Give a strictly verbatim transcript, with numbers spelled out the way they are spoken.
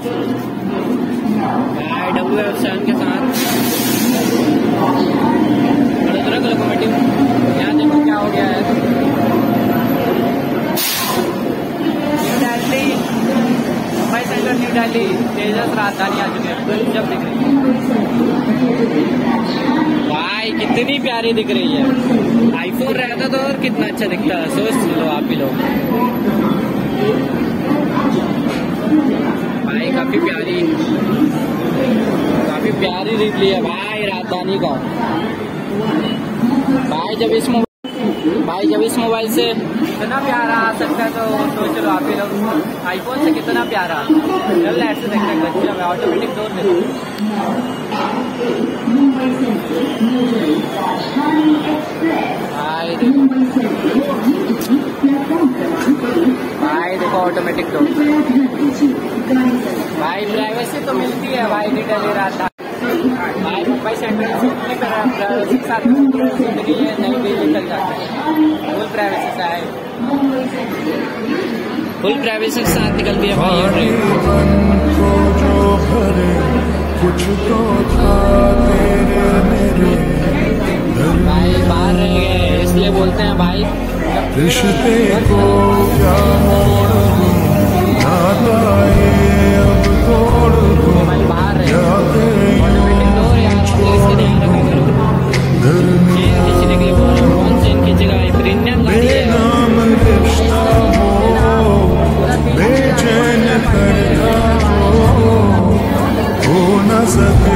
W F seven के साथ वडोदरा का लोकोमोटिव। यहाँ देखो क्या हो गया है, New Delhi Mumbai Central New Delhi Tejas Rajdhani आ चुके हैं। जब दिख रही है भाई, कितनी प्यारी दिख रही है। आईफोन रहता तो और कितना अच्छा दिखता है, सोच लो आप ही लोग। भाई काफी प्यारी काफी प्यारी रिवली है भाई राजधानी का। भाई जब इस भाई जब इस मोबाइल से इतना प्यारा आ सकता है तो सोच लो आप ही लोग आईफोन से कितना प्यारा। चल ऐसे देखते हैं, ऑटोमेटिक डोर दे दो। भाई देखो भाई देखो ऑटोमेटिक डोर। भाई प्राइवेसी तो मिलती है भाई, न्यू दिल्ली राजधानी। भाई मुंबई सेंट्रल से प्राइवेसी के साथ जिंदगी है, नई दिल्ली तक जाता है। फुल प्राइवेसी से है, फुल प्राइवेसी के साथ निकलती है भाई ये ट्रेन। कुछ तो था तेरे मेरे भाई बाहर रह गए, इसलिए बोलते हैं भाई रिश्ते को क्या मोड़ दूं, नाता ये अब तोड़ दूं। भाई बाहर रह गए, ऑटोमेटिक डोर यार प्लीज के ध्यान रखा करो। चेन खींचने के लिए बोल रहा हूँ, कौन चेन खींचेगा, ये प्रीमियम गाड़ी है। बेचैन करता हो न सके